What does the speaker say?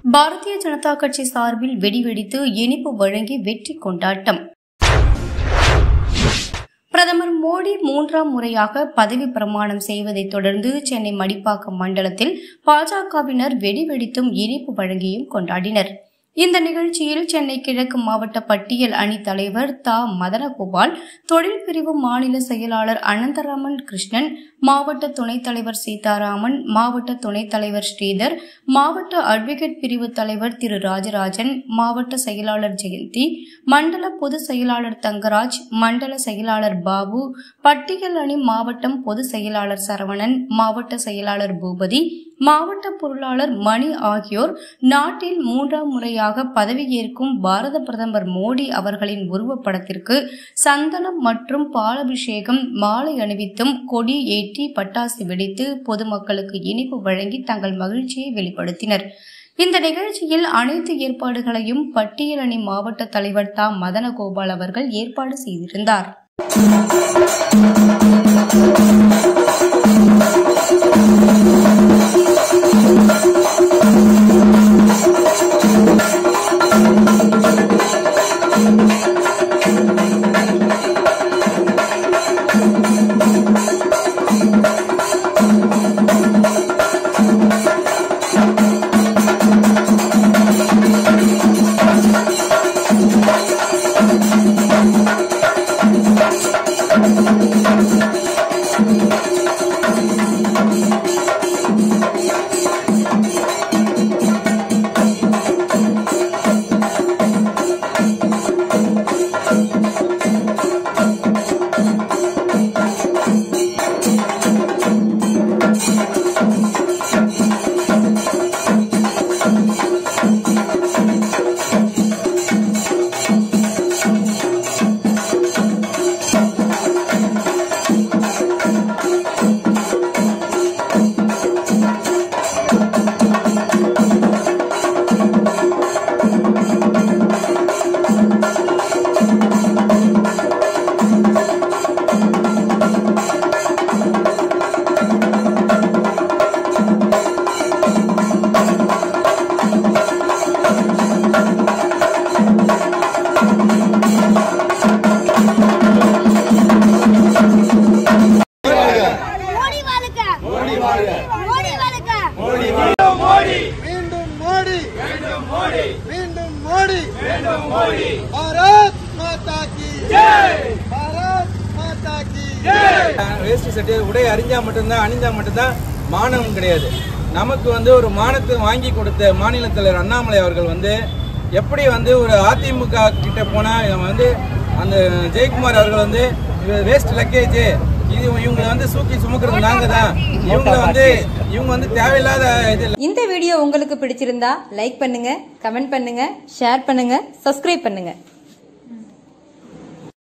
பாரதிய ஜனதா கட்சி சார்பில் வெடிவெடித்து இனிப்பு வழங்கி வெற்றி கொண்டாட்டம். பிரதமர் மோடி 3ஆம் முறையாக பதவி பிரமாணம் செய்வதைத் தொடர்ந்து சென்னை மடிப்பாக்கம் மண்டலத்தில் பாஜகவினர் வெடிவெடித்தும் இனிப்பு வழங்கியும் கொண்டாடினர். இந்த நிகழ்ச்சியில் சென்னை கிழக்கு மாவட்ட பட்டியல் அணி தலைவர் தா. மதனகோபால், தொழில் பிரிவு மாநில செயலாளர் அனந்தராமன் கிருஷ்ணன், மாவட்ட துணைத் தலைவர் சீதாராமன், மாவட்ட துணைத் தலைவர் ஸ்ரீதர், மாவட்ட அட்வொகேட் பிரிவு தலைவர் திரு ராஜராஜன், மாவட்ட செயலாளர் ஜெயந்தி, மண்டல பொதுச் செயலாளர் தங்கராஜ், மண்டல செயலாளர் பாபு, பட்டியல் அணி மாவட்டம் பொதுச் செயலாளர் சரவணன், மாவட்ட செயலாளர் பூபதி, மாவட்ட பொருளாளர் மணி ஆகியோர் நாட்டில் 3ஆம் முறையாக பதவியேற்கும் பாரத பிரதமர் மோடி அவர்களின் உருவப்படத்திற்கு சந்தனம் மற்றும் பாலாபிஷேகம், மாலை அணிவித்தும், கொடி ஏற்றி, பட்டாசு வெடித்து பொதுமக்களுக்கு இனிப்பு வழங்கி தங்கள் மகிழ்ச்சியை வெளிப்படுத்தினர். இந்த நிகழ்ச்சியில் அனைத்து ஏற்பாடுகளையும் பட்டியல் அணி மாவட்ட தலைவர் தா. மதனகோபால் அவர்கள் ஏற்பாடு செய்திருந்தார். வேஷ்டி சட்டை உடை அணிஞ்சா மட்டும்தான் மானம் கிடையாது. நமக்கு ஒரு மானத்தை வாங்கி கொடுத்த மாநில தலைவர் அண்ணாமலை அவர்கள் எப்படி ஒரு அதிமுக கிட்ட போனா அந்த ஜெயக்குமார் அவர்கள் வேஸ்ட் லக்கேஜ் இது இவங்களை சூக்கி சுமக்கிறது நாங்க தான், இவங்க தேவையில்லாத இது. இந்த வீடியோ உங்களுக்கு பிடிச்சிருந்தா லைக் பண்ணுங்க, கமெண்ட் பண்ணுங்க, ஷேர் பண்ணுங்க, சப்ஸ்கிரைப் பண்ணுங்க.